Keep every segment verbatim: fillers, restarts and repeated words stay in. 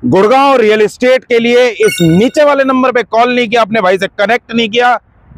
Gurgaon real estate के लिए इस नीचे वाले नंबर पे कॉल नहीं किया, अपने भाई से कनेक्ट नहीं किया,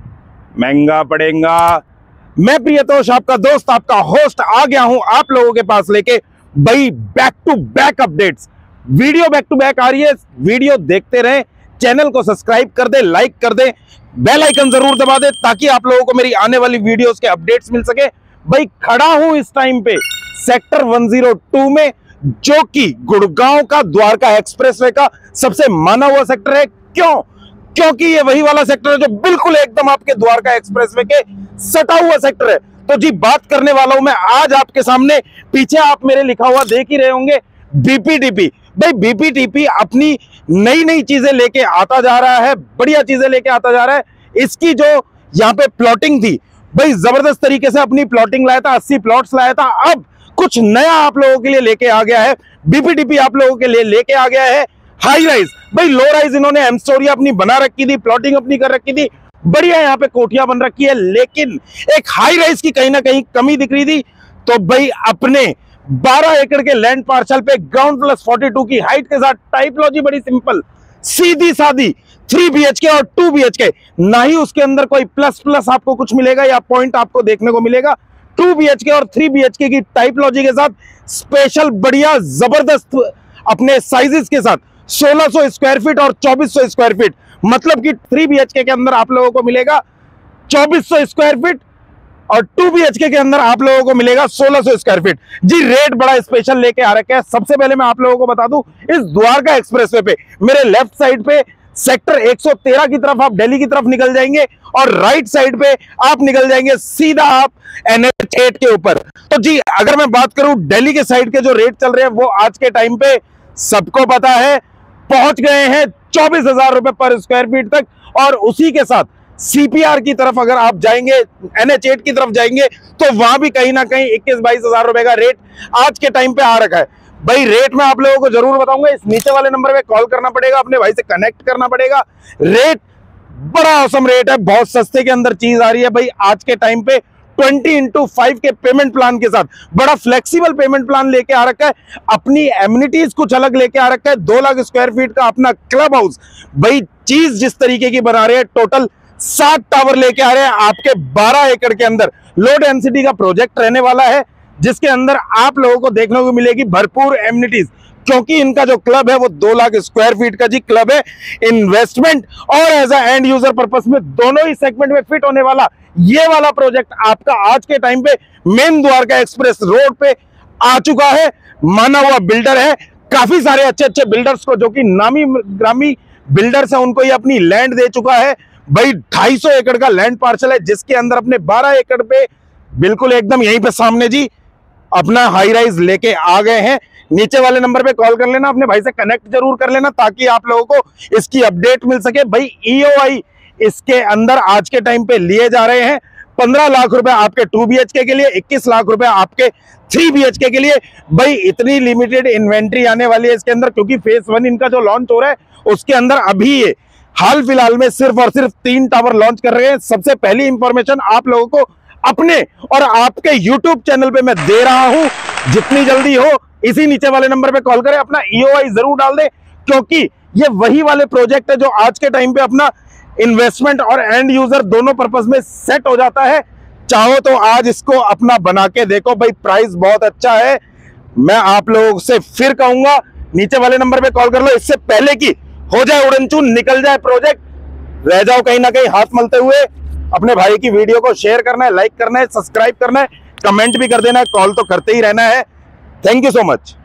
महंगा पड़ेगा। मैं प्रियतोष आपका दोस्त, आपका होस्ट आ गया हूं आप लोगों के पास लेके भाई back to back updates. Video back to back आ रही है, वीडियो देखते रहें, चैनल को सब्सक्राइब कर दे, लाइक कर दे, बेल आइकन जरूर दबा दे ताकि आप लोगों को मेरी आने वाली वीडियोस के अपडेट्स मिल सके। भाई खड़ा हूं इस टाइम पे सेक्टर एक सौ दो में, जो कि गुड़गांव का द्वारका एक्सप्रेसवे का सबसे माना हुआ सेक्टर है। क्यों? क्योंकि ये वही वाला सेक्टर है जो बिल्कुल एकदम आपके द्वारका एक्सप्रेसवे के सटा हुआ सेक्टर है। तो जी बात करने वाला हूं मैं आज आपके सामने, पीछे आप मेरे लिखा हुआ देख ही रहे होंगे बीपीटीपी। भाई बीपीटीपी अपनी नई नई चीजें लेके आता जा रहा है, बढ़िया चीजें लेके आता जा रहा है। इसकी जो यहाँ पे प्लॉटिंग थी, भाई जबरदस्त तरीके से अपनी प्लॉटिंग लाया था, अस्सी प्लॉट्स लाया था। अब कुछ नया आप लोगों के लिए लेके आ गया है बीपीटीपी, आप लोगों के लिए लेके आ गया है हाई राइज। भाई लो राइज इन्होंने एम स्टोरी अपनी बना रखी थी, प्लॉटिंग अपनी कर रखी थी, बढ़िया यहाँ पे कोठियां बन रखी है, लेकिन एक हाई राइज की कहीं ना कहीं कमी दिख रही थी। तो भाई अपने बारह एकड़ के लैंड पार्सल पे ग्राउंड प्लस बयालीस की हाइट के साथ टाइपोलॉजी बड़ी सिंपल, सीधी सादी, थ्री बीएचके और टू बीएचके, ना ही उसके अंदर कोई प्लस प्लस आपको कुछ मिलेगा या पॉइंट आपको देखने को मिलेगा। टू बीएचके और थ्री बीएचके की टाइपोलॉजी के साथ स्पेशल बढ़िया जबरदस्त अपने साइजेस के साथ सोलह सौ स्क्वायर फीट और चौबीस सौ स्क्वायर फीट, मतलब कि थ्री बीएचके के अंदर आप लोगों को मिलेगा चौबीस सौ स्क्वायर फीट और टू बीएचके के अंदर आप लोगों को मिलेगा सोलह सौ स्क्वायर फीट। जी रेट बड़ा स्पेशल लेके आ रखा है। सबसे पहले मैं आप लोगों को बता दूं, इस द्वारका एक्सप्रेसवे पे मेरे लेफ्ट साइड पे सेक्टर एक सौ तेरह की तरफ आप दिल्ली की तरफ निकल जाएंगे और राइट साइड पे आप निकल जाएंगे सीधा आप एनएच आठ के ऊपर। तो जी अगर मैं बात करूं दिल्ली के साइड के जो रेट चल रहे हैं वो आज के टाइम पे सबको पता है, पहुंच गए हैं चौबीस हजार रुपए पर स्क्वायर फीट तक। और उसी के साथ सीपीआर की तरफ अगर आप जाएंगे, एनएच आठ की तरफ जाएंगे, तो वहां भी कहीं ना कहीं इक्कीस बाईस हजार रुपए का रेट आज के टाइम पे आ रखा है। भाई रेट मैं आप लोगों को जरूर बताऊंगा, इस नीचे वाले नंबर पे कॉल करना पड़ेगा, अपने भाई से कनेक्ट करना पड़ेगा। रेट बड़ा औसम रेट है, बहुत सस्ते के अंदर चीज आ रही है। भाई आज के टाइम पे ट्वेंटी इंटू फाइव के पेमेंट प्लान के साथ बड़ा फ्लेक्सिबल पेमेंट प्लान लेके आ रखा है, अपनी एमिनिटीज कुछ अलग लेके आ रखा है। दो लाख स्क्वायर फीट का अपना क्लब हाउस, भाई चीज जिस तरीके की बना रहे हैं, टोटल सात टावर लेके आ रहे हैं आपके बारह एकड़ के अंदर। लो डेंसिटी का प्रोजेक्ट रहने वाला है जिसके अंदर आप लोगों को देखने को मिलेगी भरपूर एमिनिटीज, क्योंकि इनका जो क्लब है वो दो लाख स्क्वायर फीट का जी क्लब है। इन्वेस्टमेंट और as a end user purpose में दोनों ही सेगमेंट में फिट होने वाला ये वाला प्रोजेक्ट आपका आज के टाइम पे मेन द्वारका एक्सप्रेस रोड पे आ चुका है। माना हुआ बिल्डर है, काफी सारे अच्छे अच्छे बिल्डर्स को जो कि नामी ग्रामी बिल्डर्स है उनको ये अपनी लैंड दे चुका है। भाई ढाई सौ एकड़ का लैंड पार्सल है जिसके अंदर अपने बारह एकड़ पे बिल्कुल एकदम यहीं पे सामने जी अपना हाई राइज लेके आ गए हैं। नीचे वाले नंबर पे कॉल कर लेना, अपने भाई से कनेक्ट जरूर कर लेना ताकि आप लोगों को इसकी अपडेट मिल सके। भाई ईओआई इसके अंदर आज के टाइम पे लिए जा रहे हैं पंद्रह लाख रुपए आपके टू बीएचके के लिए, इक्कीस लाख रुपए आपके थ्री बीएचके के लिए। भाई इतनी लिमिटेड इन्वेंट्री आने वाली है इसके अंदर, क्योंकि फेज वन इनका जो लॉन्च हो रहा है उसके अंदर अभी ये हाल फिलहाल में सिर्फ और सिर्फ तीन टावर लॉन्च कर रहे हैं। सबसे पहली इंफॉर्मेशन आप लोगों को अपने और आपके यूट्यूब चैनल पे मैं दे रहा हूं, जितनी जल्दी हो इसी नीचे वाले नंबर पे कॉल करें, अपना ईओआई जरूर डाल दें, क्योंकि ये वही वाले प्रोजेक्ट है जो आज के टाइम पे अपना इन्वेस्टमेंट और एंड यूजर दोनों पर्पस में सेट हो जाता है। चाहो तो आज इसको अपना बना के देखो, भाई प्राइस बहुत अच्छा है। मैं आप लोगों से फिर कहूंगा नीचे वाले नंबर पे कॉल कर लो, इससे पहले कि हो जाए उड़नचून, निकल जाए प्रोजेक्ट, रह जाओ कहीं ना कहीं हाथ मलते हुए। अपने भाई की वीडियो को शेयर करना है, लाइक करना है, सब्सक्राइब करना है, कमेंट भी कर देना है, कॉल तो करते ही रहना है। Thank you so much.